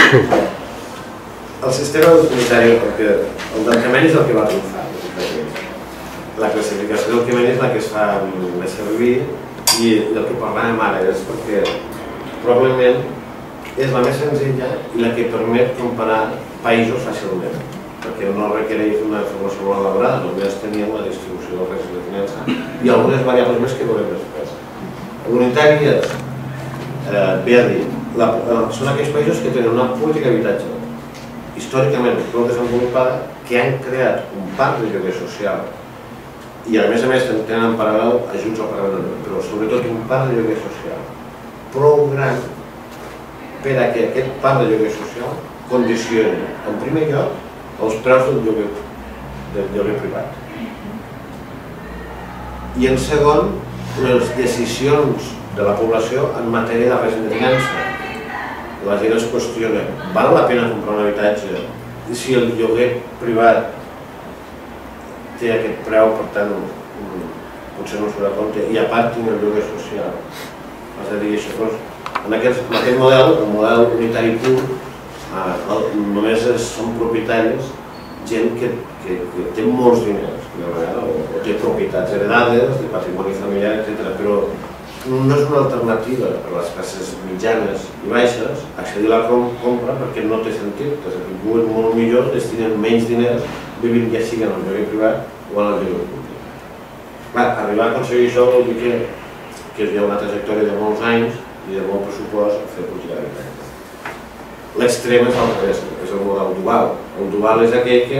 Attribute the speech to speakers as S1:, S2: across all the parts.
S1: El sistema unitari, el d'encament és el que va triomfar. La classificació del Quimeni és la que es fa més servir i el que parlàvem ara és perquè probablement és la més senzilla i la que permet comparar països fàcilment, perquè no requereix una informació molt elaborada, només teníem la distribució del règim de finança i algunes variables més que veurem després. L'unitari és, bé a dir, són aquells països que tenen una política d'habitatge històricament prou desenvolupada, que han creat un parc de lloguer social i a més tenen en paral·lel ajuts al pagament, però sobretot un parc de lloguer social prou gran per a que aquest parc de lloguer social condicioni, en primer lloc, els preus del lloguer privat i en segon, les decisions de la població en matèria de règim de finança. La gent es qüestiona, val la pena comprar un habitatge i si el lloguer privat té aquest preu, per tant, potser no s'ho compte, i a part tinc el lloguer social. És a dir, en aquest model, el model unitari pur, només són propietaris gent que té molts diners, o té propietats heredades, de patrimoni familiar, etc. Però no és una alternativa per a les classes mitjanes i baixes accedir a la compra perquè no té sentit. És a dir, viuen molt millor, destinen menys diners vivint ja sigui en el lloguer privat o en el lloguer públic. Clar, arribar a aconseguir això vol dir que hi ha una trajectòria de molts anys i de molt pressupost a fer política d'habitatge. L'extrem és al revés, és el model dual. El dual és aquell que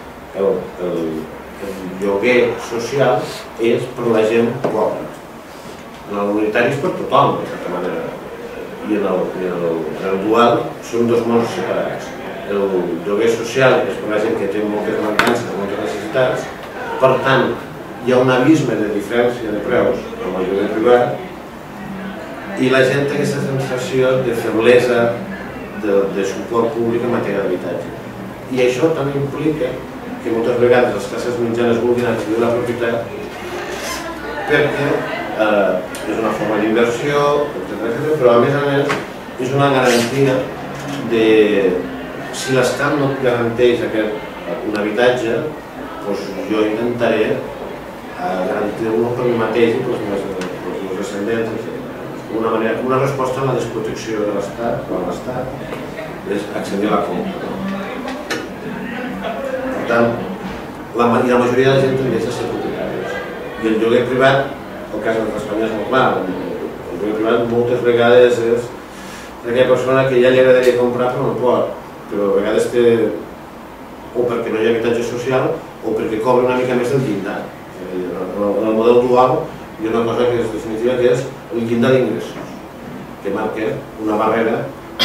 S1: el lloguer social és per la gent pobra. En l'unitari és per tothom, de certa manera, i en el dual són dos mons separats. El lloguer social és per la gent que té moltes mancances, moltes necessitats, per tant, hi ha un abisme de diferència de preus amb el lloguer privat i la gent té aquesta sensació de feblesa de suport públic en matèria d'habitatge. I això també implica que moltes vegades les classes mitjanes vulguin accedir a la propietat perquè és una forma d'inversió, però a més és una garantia de si l'Estat no garanteix un habitatge, doncs jo intentaré garantir-lo per mi mateix i per els meus descendents. Una resposta a la desprotecció de l'Estat o a l'Estat és accedir a la compra. Per tant, la majoria de la gent tendeix a ser propietaris. I el lloguer privat, el cas d'Espanya és molt clar, el lloguer privat moltes vegades és aquella persona que ja li agradaria comprar però no pot, però a vegades té o perquè no hi ha habitatge social o perquè cobra una mica més del llindar. En el model dual hi ha una cosa que és definitiva, que és el llindar d'ingressos, que marca una barrera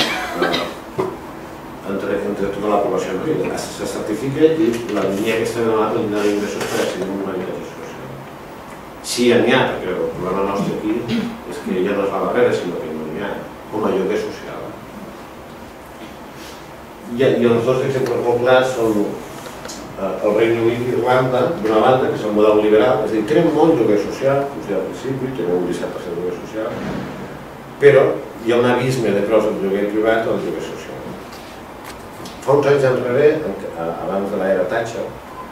S1: entre tota la població. Se certifica i la línia que està donada el llindar d'ingressos per accedir a un habitatge social. Sí, n'hi ha, perquè el problema nostre aquí és que ja no és la barrera, sinó que no n'hi ha, com a lloguer social. I els dos exemples molt clars són el Regne Unit i Irlanda, d'una banda, que és el model liberal, és a dir, tenen molt lloguer social, com s'ha dit al principi, tenen un 17% de lloguer social, però hi ha un abisme de preus del lloguer privat o del lloguer social. Fa uns anys enrere, abans de l'era Thatcher,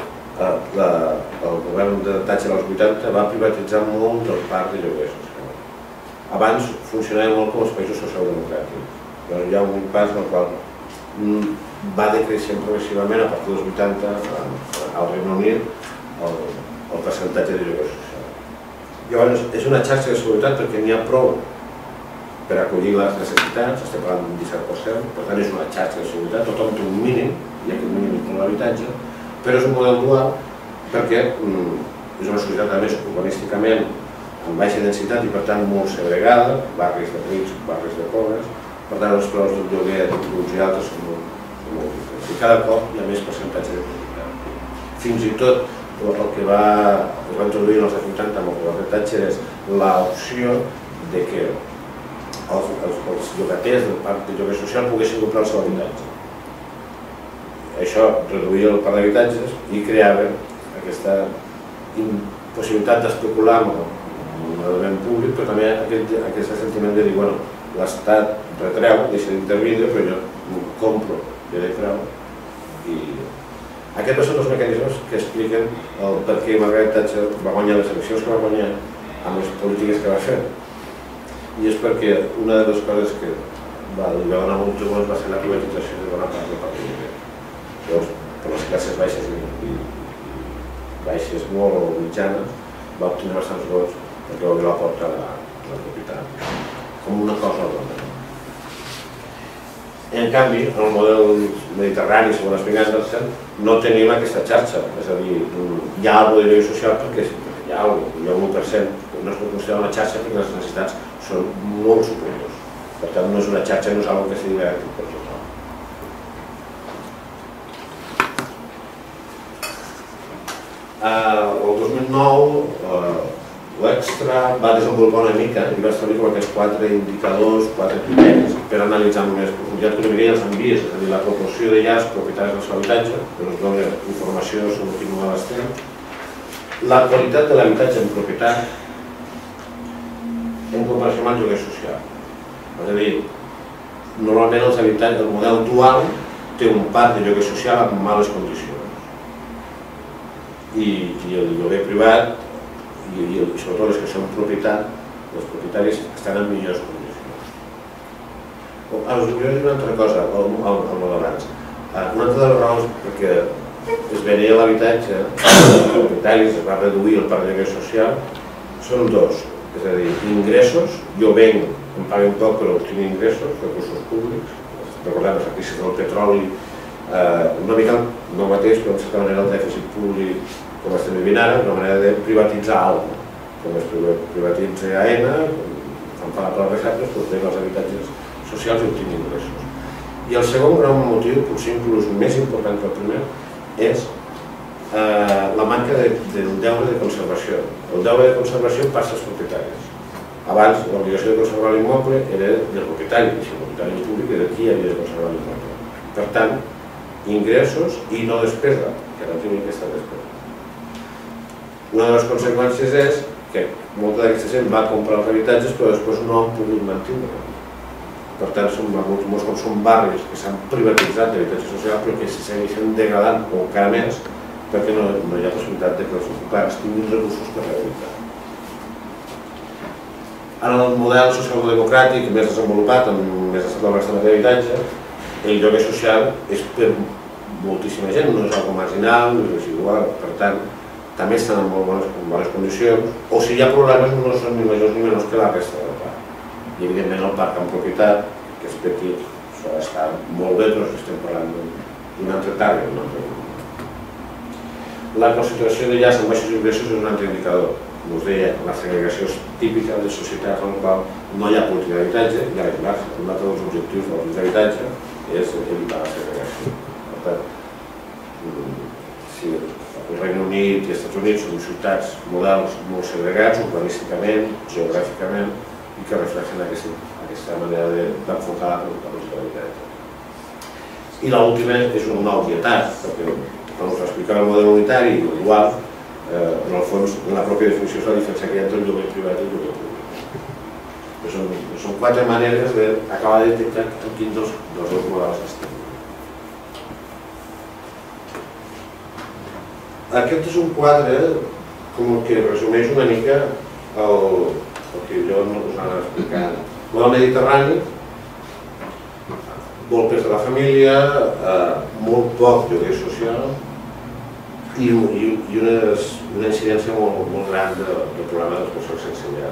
S1: el govern de Thatcher als 80 va privatitzar molt el parc de lloguer social. Abans funcionava molt com els països socialdemocràtics. Hi ha un pas en el qual va decreixent progressivament a partir dels 80 al Regne Unit el percentatge de lloguer social. Llavors, és una xarxa de seguretat perquè n'hi ha prou per acollir les necessitats, estem parlant d'un 17%, per tant és una xarxa de seguretat, tothom té un mínim, hi ha aquest mínim per l'habitatge, però és un model dual perquè és una societat a més urbanísticament amb baixa densitat i per tant molt segregada, barris de rics, barris de pobres, per tant els preus del lloguer d'uns i altres són molt diferents i cada cop hi ha més percentatge de propietat. Fins i tot el que es va introduir en els anys 80 amb el govern de Thatcher és l'opció de que els llogaters del parc de lloguer social poguessin comprar el seu habitatge. Això reduïa el parc d'habitatges i creava aquesta impossibilitat d'especular amb l'element públic, però també aquest sentiment de dir, bueno, l'Estat retreu, deixa d'intervindre, però jo compro i de treu. Aquests són els mecanismes que expliquen el per què Margaret Thatcher va guanyar les eleccions que va guanyar amb les polítiques que va fer. I és perquè una de les coses que li va donar molt triomf va ser la privatització de bona part del patrimoni. Llavors, per les classes baixes i baixes molt o mitjanes, va obtenir bastants vots perquè va obrir la porta a la propietat, com una cosa bona. En canvi, en el model mediterrani, segons Spring Anderson, no tenim aquesta xarxa, és a dir, hi ha alguna de lloc social perquè hi ha un 1%, no es pot considerar una xarxa perquè les necessitats són molt superiors. Per tant, no és una xarxa, no és una cosa que sigui garantit per tothom. El 2009, l'Extra va desenvolupar una mica i va establir com aquests 4 indicadors, 4 criteris per analitzar amb més profunditat que els envies, és a dir, la proporció de llars propietaris del seu habitatge, que ens dona informació sobre quin model estem, la qualitat de l'habitatge en propietat en comparació amb el lloguer social. És a dir, normalment el model dual té un parc de lloguer social amb males condicions i el lloguer privat i sobretot les que són propietat, els propietaris estan en millors condicions. Us volia dir una altra cosa, el model abans. Una altra de les raons perquè es venia l'habitatge, els propietaris es va reduir el parc de lloguer social, són dos. És a dir, ingressos, jo venc, em paguen poc però obtinc ingressos, recursos públics. Recordem les crisi del petroli, una mica no mateix, però en certa manera el dèficit públic com estem vivint ara, una manera de privatitzar alguna cosa. Com es privatitza AENA, fan pagar per les receptes, doncs venc els habitatges socials i obtinc ingressos. I el segon gran motiu, potser inclús més important que el primer, és la manca del deure de conservació. El deure de conservació passa als propietaris. Abans, l'obligació de conservar l'immoble era del propietari, i si el propietari és públic era qui havia de conservar l'immoble. Per tant, ingressos i no despesa, que no tinguin aquesta despesa. Una de les conseqüències és que molta d'aquesta gent va comprar els habitatges però després no han pogut mantenir. Per tant, molts cops són barris que s'han privatitzat d'habitatge social però que se segueixen degradant o encara més perquè no hi ha possibilitat que els ocupants tinguin recursos per rehabilitar. En el model socialdemocràtic més desenvolupat, amb més establerts d'habitatge, el lloguer social és per moltíssima gent, no és algo marginal, no és residual, per tant, també estan en molt bones condicions, o si hi ha problemes no són ni majors ni menors que la resta del parc. I evidentment el parc en propietat, que és petit, això està molt bé, però estem parlant d'un altre target. La concentració de llars amb baixos ingressos és un altre indicador. Com us deia, la segregació és típica de societats en la qual no hi ha política d'habitatge i a l'inversa, un altre dels objectius de la política d'habitatge és evitar la segregació. Per tant, si el Regne Unit i els Estats Units són ciutats models molt segregats, urbanísticament, geogràficament, i que reflexen aquesta manera d'enfocar la política d'habitatge. I l'última és una obvietat, perquè quan us explicava el model unitari i el dual, en el fons, en la pròpia definició és la diferència que hi ha entre el lloguer privat i el lloguer públic. Són 4 maneres d'acabar de detectar en quin dels dos models estem. Aquest és un quadre que resumeix una mica el que jo no us anava explicant. El model mediterrani, molt pes de la família, molt poc lloguer social i una incidència molt gran del problema de les persones sense llar.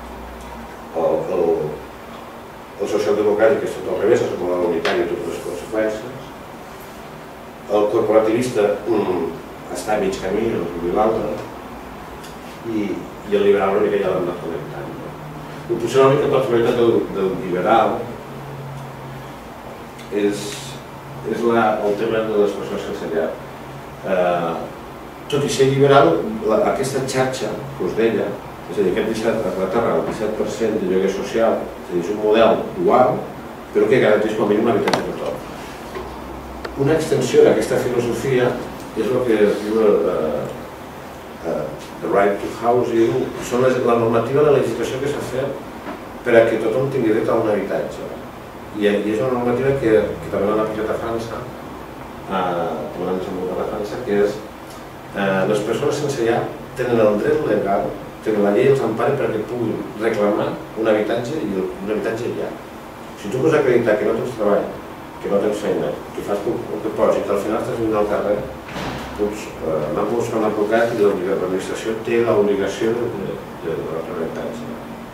S1: El socialdemocràtic és tot al revés, és el model unitari i totes les conseqüències. El corporativista està a mig camí, i l'altre, i el liberal una mica ja l'hem anat comentant. Potser una mica particularitat del liberal és el tema de les persones sense llar. Tot i ser liberal, aquesta xarxa que us deia, és a dir, aquest 17% de lloguer social, és un model dual, però que garanteix com a mínim l'habitatge de tothom. Una extensió d'aquesta filosofia és el que es diu the right to housing, són la normativa de la legislació que s'ha fet per a que tothom tingui dret a un habitatge. I és una normativa que també l'han aplicat a França, també l'han desenvolupat a França, que és les persones sense llar tenen el dret legal, tenen la llei els empara perquè puguin reclamar un habitatge i un habitatge ja. Si tu pots acreditar que no tens treball, que no tens feina, que fas un depòsit, al final estàs vivint al carrer, doncs anar a buscar un advocat i l'administració té l'obligació de donar-te l'habitatge.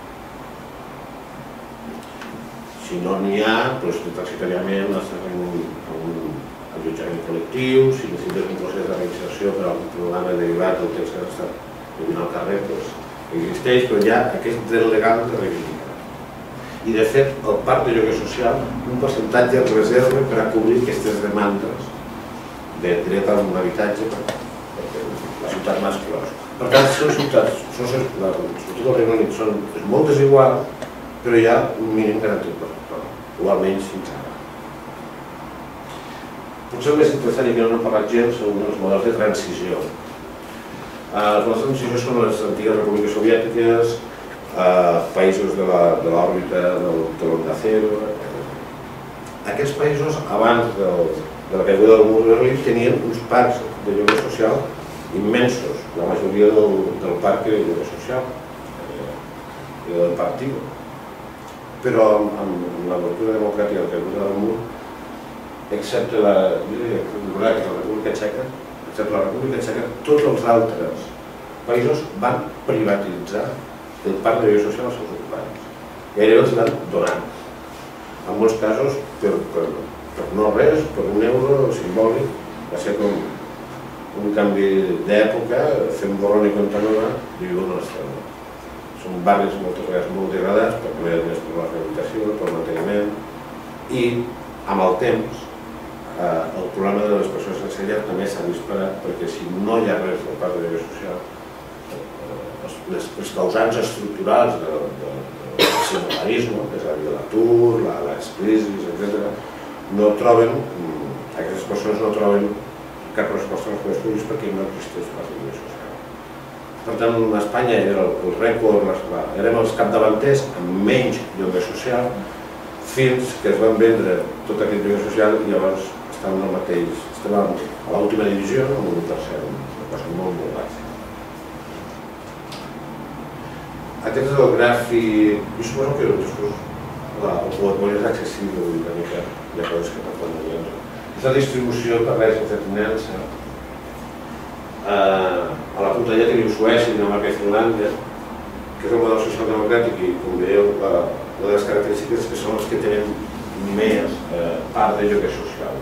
S1: Si no n'hi ha, transitòriament estàs en un allotjament col·lectiu, si necessites un procés de reinserció per a un programa derivat del temps que has estat vivint al carrer, existeix, però hi ha aquest dret legal de reivindicar. I de fet, el parc de lloguer social, un percentatge es reserva per a cobrir aquestes demandes de dret a un habitatge perquè la ciutat m'ha exclòs. Per tant, són ciutats, sobretot el Regne Unit, són molt desiguals, però hi ha un mínim garantit per tothom, o almenys fins ara. Potser el més interessant i que no n'hem parlat gens són els models de transició. Els models de transició són les antigues repúbliques soviètiques, països de l'òrbita de l'Onda Cero. Aquests països, abans de la caiguda del mur de Berlín, tenien uns parcs de lloguer social immensos, la majoria del parc de lloguer social i del partit. Però amb la ruptura democràtica del caiguda del mur, excepte la República Txeca, tots els altres països van privatitzar el parc de lloguer social als seus ocupants. Gairebé els van donar. En molts casos, per no res, per €1 simbòlic, va ser com un canvi d'època, fent borrón i compte nova, i viu una estrella. Són barris moltes vegades molt degradats perquè no hi ha diners per la rehabilitació, per el manteniment, i amb el temps el problema de les persones sense llar també s'ha disparat perquè si no hi ha res del parc de lloguer social, els causants estructurals del singularisme, que és a dir l'atur, les crisis, etc., aquestes persones no troben cap resposta als seus estudis perquè no existeix el parc de lloguer social. Per tant, a Espanya era el rècord, érem els capdavanters amb menys lloguer social fins que es van vendre tot aquest lloguer social i llavors estàvem al mateix, estàvem a l'última divisió amb un 1%, una cosa molt, molt baixa. Aquest és el gràfic, jo suposo que després el PowerPoint és accessible una mica, hi ha coses que no poden veure. És la distribució per règims de tinença. A la punta allà teniu Suècia, Dinamarca i Finlàndia, que és el model socialdemocràtic i, com veieu, una de les característiques que són els que tenen més part de lloguer social.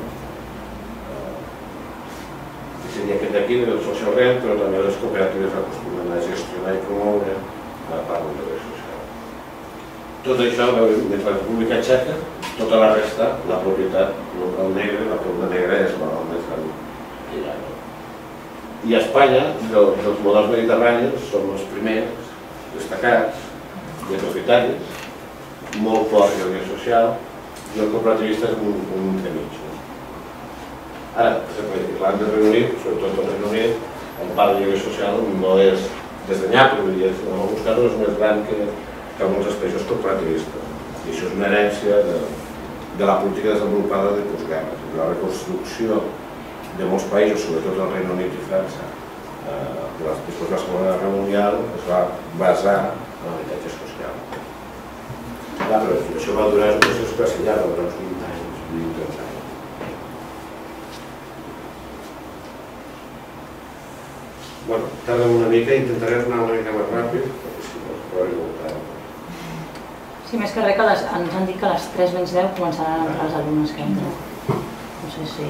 S1: Seria aquest d'aquí, del social rent, però també les cooperatives acostumen a gestionar i promoure part del lloguer social. Tot això, mentre la República Txeca, tota la resta, la propietat local negra, la columna negra és el més gran que hi ha. I a Espanya, dels models mediterranis, som els primers destacats i propietaris, molt poc lloguer social, i el cooperativista és un entremig. Ara, per exemple, Irlanda i el Regne Unit, sobretot el Regne Unit, el parc de lloguer social no és desdenyable, en alguns casos és més gran que molts dels països cooperativistes. I això és una herència de la política desenvolupada de postguerra. La reconstrucció de molts països, sobretot el Regne Unit i França, després de la Segona Guerra Mundial, es va basar en l'habitatge social. Clar, però això va durar un procés quasi llarg, durant uns 20 anys, 20-30 anys. Bueno, tardem una mica i intentaré anar una mica més ràpid, perquè si no es provaré molt tard.
S2: Sí, més que res que ens han dit que a les 3:10 començaran a entrar els alumnes que entren. No sé si...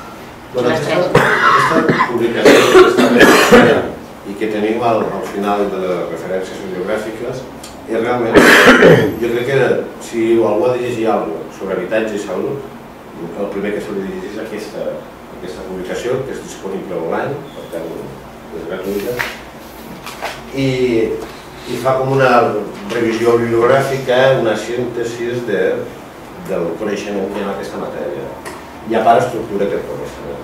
S1: Aquesta publicació que està bé i que tenim al final de les referències bibliogràfiques és realment, jo crec que si algú ha de llegir alguna cosa sobre habitatge i salut, el primer que s'ha de llegir és aquesta publicació, que és disponible online, per tant és gratuïta, i fa com una revisió bibliogràfica, una síntesi del coneixement que hi ha en aquesta matèria. I a part estructura aquest coneixement.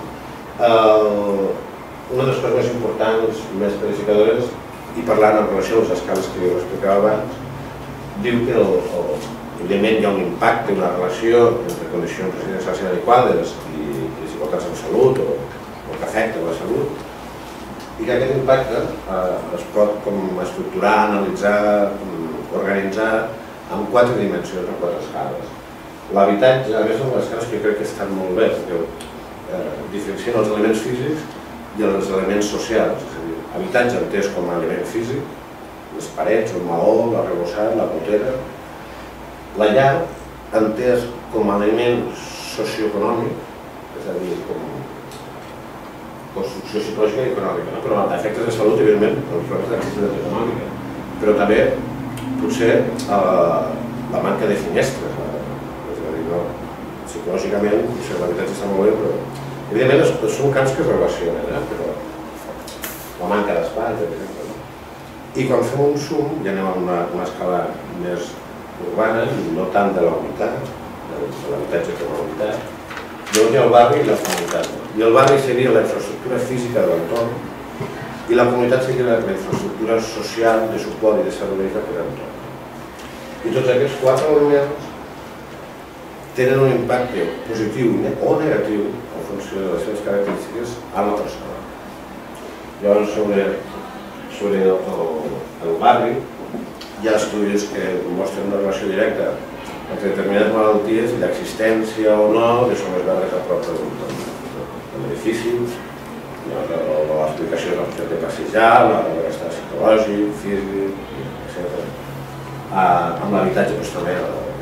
S1: Una de les coses més importants, més clarificadores, i parlant en relació amb les escales que jo explicava abans, diu que evidentment hi ha un impacte, una relació entre condicions residencials inadequades i desigualtats en salut o que afecten la salut, i que aquest impacte es pot estructurar, analitzar, organitzar en 4 dimensions, en 4 escales. L'habitatge, a més, són les escales que jo crec que estan molt bé, perquè diferencien els elements físics i els elements socials. És a dir, habitatge entès com a element físic, les parets, el maó, l'arrebossat, la gotera. La llar entès com a element socioeconòmic, és a dir, com construcció psicològica i econòmica, però a efectes de salut, evidentment, els problemes d'activitat econòmica, però també potser la manca de finestres. És a dir, psicològicament, l'habitatge està molt bé, però evidentment són camps que es relacionen, però la manca d'espai, per exemple. I quan fem un zoom, ja anem a una escala més urbana, i no tant de la unitat, de l'habitatge com a unitat, llavors hi ha el barri i la comunitat. I el barri seria la infraestructura física de l'entorn i la comunitat seria la infraestructura social, de suport i de servei per a l'entorn. I tots aquests 4 elements tenen un impacte positiu o negatiu en funció de les seves característiques a la persona. Llavors, sobre el barri, hi ha estudis que mostren una relació directa entre determinades malalties i l'existència o no de zones verdes a prop de l'edifici, l'explicació de la possibilitat de passejar, l'estat psicològic, físic, etc. Amb l'habitatge també.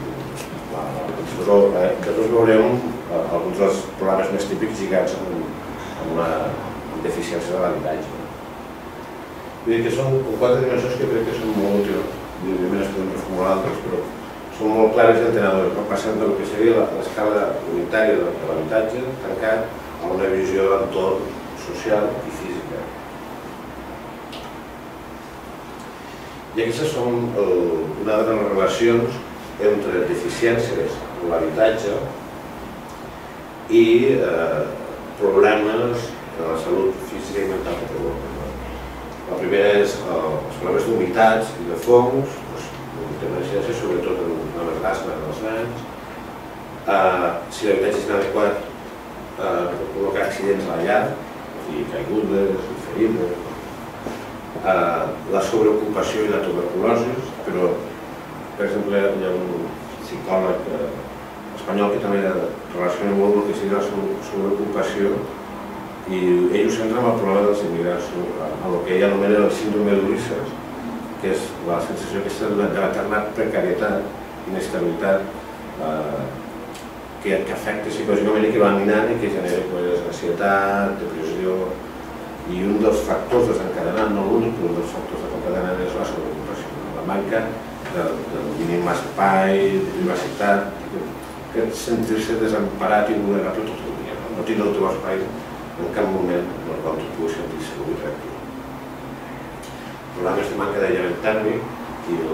S1: Després veurem alguns dels problemes més típics lligats amb una deficiència de l'habitatge. Vull dir que són 4 dimensions que crec que són molt útils, evidentment es poden reformular altres, però són molt clares i entenedores, passant del que seria l'escala unitària de l'habitatge tancat a una visió d'entorn social i física. I aquestes són una de les relacions entre deficiències en l'habitatge i problemes de la salut física i mental que provoquen. La primera és els problemes d'humitats i de fongs, d'incidència, sobretot en les asmes dels nens. Si l'habitatge és inadequat, pot provocar accidents a la llar, caigudes i ferides. La sobreocupació i la tuberculosi, però, per exemple, hi ha un psicòleg espanyol que també relaciona molt el que seria la sobreocupació i ell ho centra en el problema dels immigrants, en el que ell anomena el síndrome d'Ulisses, que és la sensació aquesta de l'eterna precarietat, inestabilitat, que afecta psicològicament i que va minant i que genera ansietat, depressió, i un dels factors desencadenant, no l'únic, però un dels factors desencadenant és la sobreocupació, la manca del mínim espai, de privacitat, que sentir-se desemparat i vulnerable tot el dia, no tindre el teu espai en cap moment en el qual tu puguis sentir segur i tranquil. Problemes de manca d'aïllament tèrmic i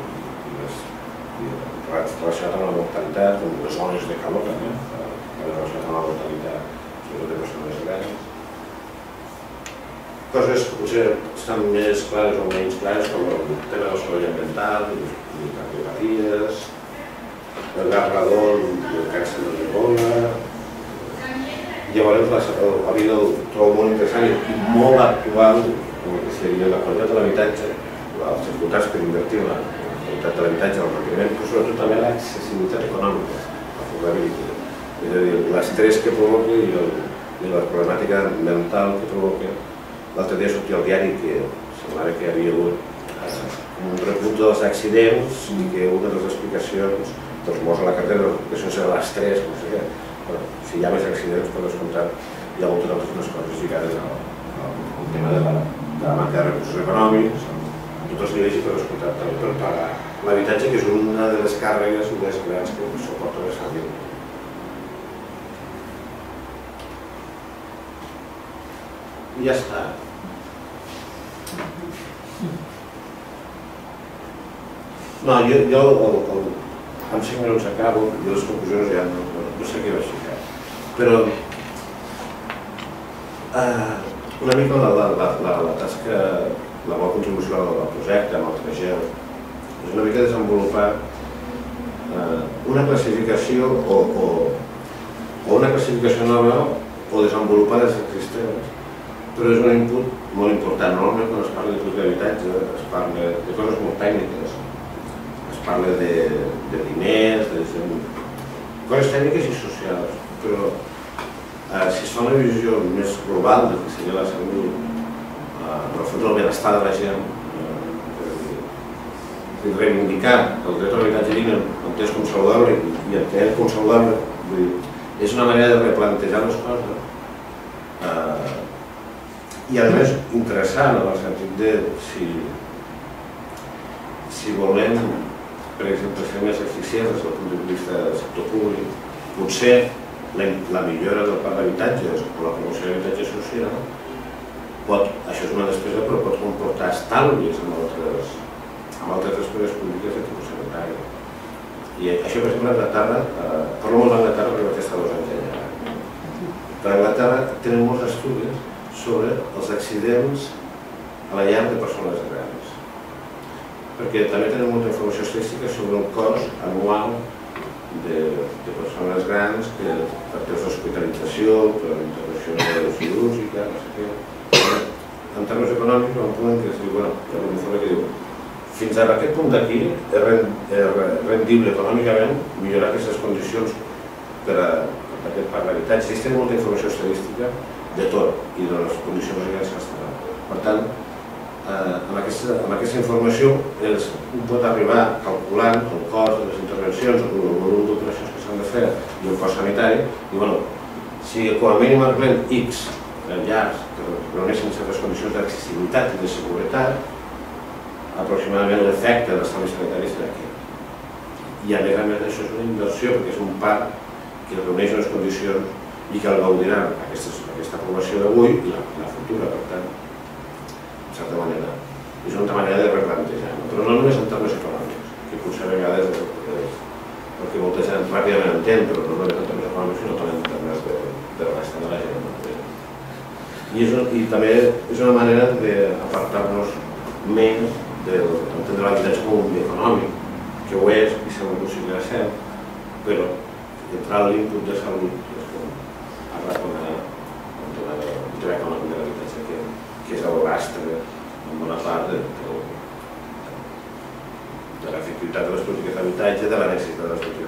S1: relacionat amb la mortalitat, com les zones de calor també, relacionat amb la mortalitat, sobretot de persones grans. Coses que potser estan més clares o menys clares, com el tema del soroll ambiental, les cardiopaties, el gas radon i el càncer de l'ebola. Llavors, la vida el trobo molt interessant i molt actual, com que seria la qualitat de l'habitatge, les dificultats per invertir en la qualitat de l'habitatge, el manteniment, però sobretot també l'accessibilitat econòmica, l'afordabilitat. És a dir, l'estrès que provoca i la problemàtica mental que provoca. L'altre dia sortia al diari que semblava que hi havia hagut un repunt dels accidents i que una de les explicacions dels morts a la carretera, l'explicació era l'estrès, no sé què. Si hi ha més accidents, per descomptat, hi ha moltes altres coses lligades al tema de la manca de recursos econòmics, a tots els nivells i per descomptat també per pagar l'habitatge, que és una de les càrregues més grans que suporta les famílies. I ja està. No, jo en 5 minuts acabo, i les conclusions ja no sé què vaig ficar. Però una mica la tasca, la bona contribució al projecte, amb el 3G, és una mica desenvolupar una classificació o una classificació nova o desenvolupar les existents, però és un input molt important. Normalment quan es parla de política d'habitatge es parla de coses molt tècniques, es parla de diners, de coses tècniques i socials, però si es fa una visió més global del que seria la salut, en el fons el benestar de la gent, reivindicar el dret a l'habitatge digne entès com saludable i entès com saludable és una manera de replantejar les coses i a més interessant en el sentit de si volem, per exemple, ser més eficients des del punt de vista del sector públic, potser la millora del parc d'habitatges o la promoció d'habitatge social això és una despesa però pot comportar estalvis amb altres despeses públiques de tipus sanitari. I això, per exemple, a Anglaterra, parlo molt d'Anglaterra perquè vaig estar 2 anys allà. Per Anglaterra tenen molts estudis sobre els accidents a la llar de persones grans. Perquè també tenen molta informació estadística sobre el cost anual de persones grans que per temps d'hospitalització, per intervenció quirúrgica, no sé què. En termes econòmics, hi ha un punt que es diu, bueno, hi ha un informe que diu fins a aquest punt d'aquí és rendible econòmicament millorar aquestes condicions per a aquest parc d'habitatge. Ells tenen molta informació estadística de tot i de les condicions legals que estan. Per tant, amb aquesta informació un pot arribar calculant el cost de les intervencions, el volum d'operacions que s'han de fer i el cost sanitari i, bueno, si com a mínim arreglem X llars que reuneixen certes condicions d'accessibilitat i de seguretat, aproximadament l'efecte dels estalvis sanitaris serà aquí. I a més això és una inversió perquè és un parc que reuneix unes condicions i que el gaudiran aquesta població d'avui i la futura, per tant, en certa manera, és una altra manera de replantejar, però no només en termes econòmics, que potser a vegades és el que molta gent ràpidament entén, però no només en termes econòmics, sinó també en termes de l'estat de la gent. I també és una manera d'apartar-nos menys d'entendre l'habitatge com un bé econòmic, que ho és i segur possible de ser, però entrar a l'input de salut és com arraconar el tema econòmic de l'habitatge, que és el rastre en bona part de l'efectivitat de les polítiques d'habitatge, de la necessitat de les polítiques